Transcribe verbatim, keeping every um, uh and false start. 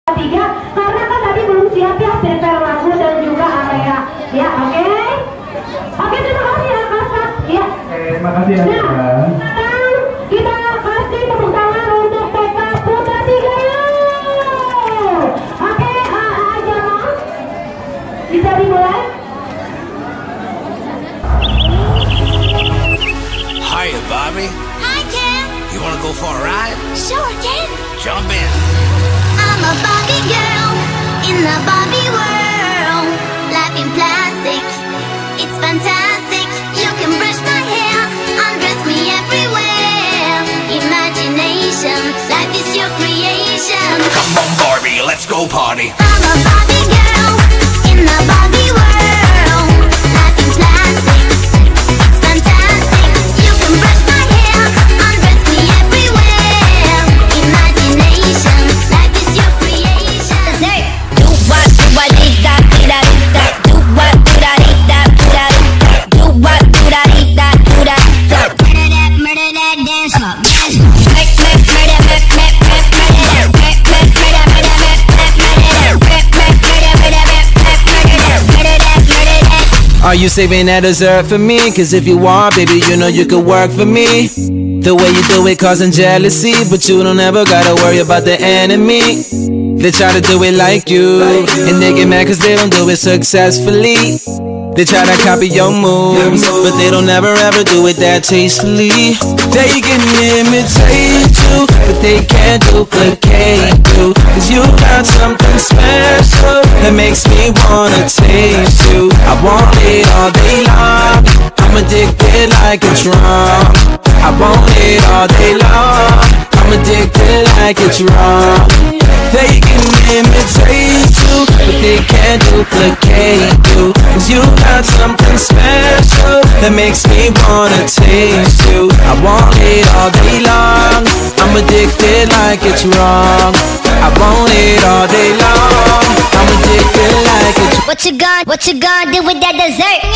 Tiga, karena kan tadi belum siap ya prepare lagu dan juga area. Ya, oke? Okay? Oke, okay, terima kasih ya Kak. Ya. Oke, terima kasih ya. Nah, sekarang kita kasih tepuk tangan untuk P K Putra tiga ya. Oke, okay, uh, aja Mas. Bisa dimulai? Hiya, Bobby. Hi, Ken. You wanna go for a ride? Sure, Ken. Jump in. I'm a Barbie girl in the Barbie world. Life in plastic, it's fantastic. You can brush my hair, undress me everywhere. Imagination, life is your creation. Come on, Barbie, let's go party. I'm a Barbie girl in the Barbie world. Life in plastic, it's fantastic. You can brush my hair, undress me everywhere. Imagination, life is your creation. Hey, do what, do what, dee da, dee da, dee da. Do what, do da, dee da, do da, dee da. Do what, do da, dee da, do da, da. Murder that, murder that, dance up, dance. Make, make, murder, make, make, make, murder that. Make, make, murder, murder, make, make, murder that. Make, make, murder, murder, make, make, murder that. Murder that, murder that. Are you saving that dessert for me? Cause if you are, baby, you know you could work for me. The way you do it causing jealousy, but you don't ever gotta worry about the enemy. They try to do it like you, and they get mad cause they don't do it successfully. They try to copy your moves, but they don't ever ever do it that tastefully. They can imitate you, but they can't duplicate you. Cause you got something special that makes me wanna taste you. I want it all day long, I'm addicted like a drum. I want it all day long, I'm addicted like it's wrong. They can imitate you, but they can't duplicate you. Cause you got something special that makes me wanna taste you. I want it all day long, I'm addicted like it's wrong. I want it all day long, I'm addicted like it's. What you gonna, what you gonna do with that dessert?